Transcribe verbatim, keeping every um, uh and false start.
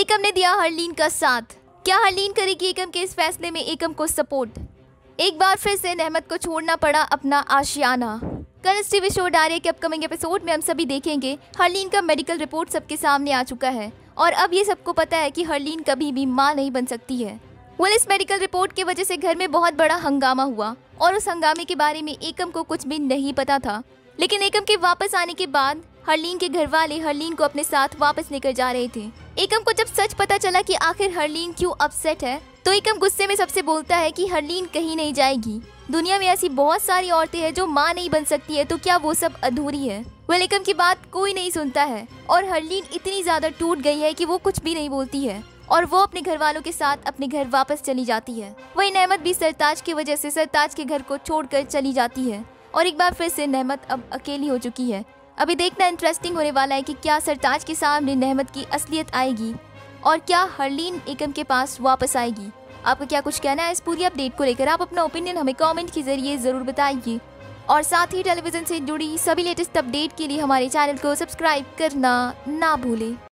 एकम ने दिया हरलीन का साथ। क्या हरलीन करेगी एकम के इस फैसले में एकम को सपोर्ट? एक बार फिर से नेहमत को छोड़ना पड़ा अपना आशियाना। कल इस टीवी शो डायरी के अपकमिंग एपिसोड में हम सभी देखेंगे हरलीन का मेडिकल रिपोर्ट सबके सामने आ चुका है और अब ये सबको पता है कि हरलीन कभी भी मां नहीं बन सकती है। वेल, इस मेडिकल रिपोर्ट की वजह से घर में बहुत बड़ा हंगामा हुआ और उस हंगामे के बारे में एकम को कुछ भी नहीं पता था। लेकिन एकम के वापस आने के बाद हरलीन के घर वाले हरलीन को अपने साथ वापस लेकर जा रहे थे। एकम को जब सच पता चला कि आखिर हरलीन क्यों अपसेट है तो एकम गुस्से में सबसे बोलता है कि हरलीन कहीं नहीं जाएगी। दुनिया में ऐसी बहुत सारी औरतें हैं जो मां नहीं बन सकती है, तो क्या वो सब अधूरी है? वेल, एकम की बात कोई नहीं सुनता है और हरलीन इतनी ज्यादा टूट गई है कि वो कुछ भी नहीं बोलती है और वो अपने घर वालों के साथ अपने घर वापस चली जाती है। वही नेहमत भी सरताज की वजह से सरताज के घर को छोड़कर चली जाती है और एक बार फिर से नेहमत अब अकेली हो चुकी है। अभी देखना इंटरेस्टिंग होने वाला है कि क्या सरताज के सामने नेहमत की असलियत आएगी और क्या हरलीन एकम के पास वापस आएगी। आपका क्या कुछ कहना है इस पूरी अपडेट को लेकर? आप अपना ओपिनियन हमें कमेंट के जरिए जरूर बताइए और साथ ही टेलीविजन से जुड़ी सभी लेटेस्ट अपडेट के लिए हमारे चैनल को सब्सक्राइब करना ना भूलें।